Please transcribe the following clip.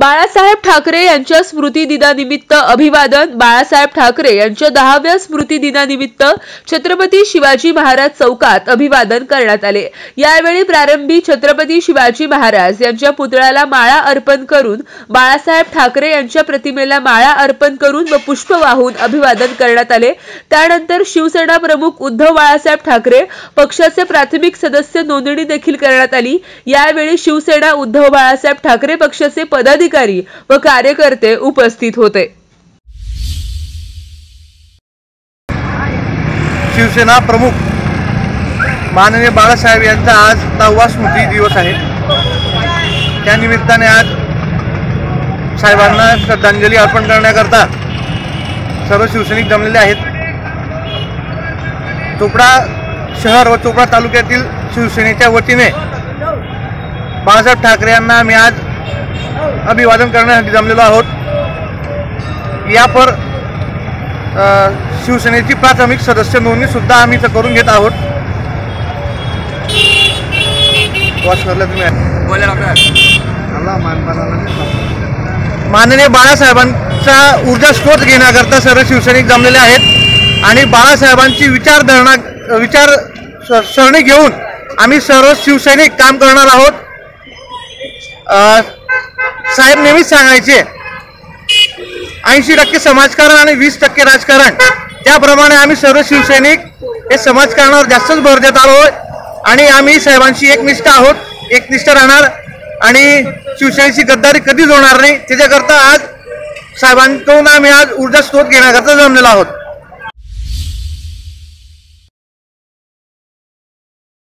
बाळासाहेब ठाकरे यांच्या स्मृती दिनानिमित्त अभिवादन। बाळासाहेब ठाकरे यांच्या 10व्या स्मृती दिनानिमित्त छत्रपती शिवाजी महाराज चौकात अभिवादन करण्यात आले। यावेळी प्रारंभी छत्रपती शिवाजी महाराज यांच्या पुतळ्याला माळा अर्पण करून बाळासाहेब ठाकरे यांच्या प्रतिमेला माळा अर्पण करून व पुष्प वाहून अभिवादन करण्यात आले। त्यानंतर शिवसेना प्रमुख उद्धव बाळासाहेब ठाकरे पक्षाचे प्राथमिक सदस्य नोंदणी देखील करण्यात आली। यावेळी शिवसेना उद्धव बाळासाहेब ठाकरे पक्षाचे पदाधिकारी व कार्यकर्ते उपस्थित होते। शिवसेना प्रमुख माननीय बाळासाहेब यांचा आज 10वा स्मृती दिवस आहे। त्या निमित्ताने आज साहेबांना श्रद्धांजली अर्पण करण्याकरता सर्व शिवसैनिक जमलेले आहेत। चोपडा शहर व चोपडा तालुक्यातील शिवसेनेच्या वतीने बाळासाहेब ठाकरे यांना आम्ही आज अभिवादन करण्यासाठी जमलेलो आहोत। यापर शिवसेनेची प्राथमिक सदस्य नोंदणी सुद्धा आम्ही करून घेत आहोत। माननीय बाळासाहेबांचा ऊर्जा स्रोत घेण्याकरता सर्व शिवसैनिक जमलेले आहेत आणि बाळासाहेबांची विचार सरणी घेऊन आम्ही सर्व शिवसैनिक काम करणार आहोत। साहेब नेहमीच सांगायचे 80% समाजकारण आणि 20% राजकारण, त्याप्रमाणे आम्ही सर्व शिवसैनिक हे समाजकारणावर जास्तच भर देत आहोत आणि आम्ही साहेबांशी एकनिष्ठ आहोत, एकनिष्ठ राहणार आणि शिवसेनेची गद्दारी कधीच होणार नाही। त्याच्याकरता आज साहेबांकडून आम्ही आज ऊर्जा स्रोत घेण्याकरता जमलेलो आहोत।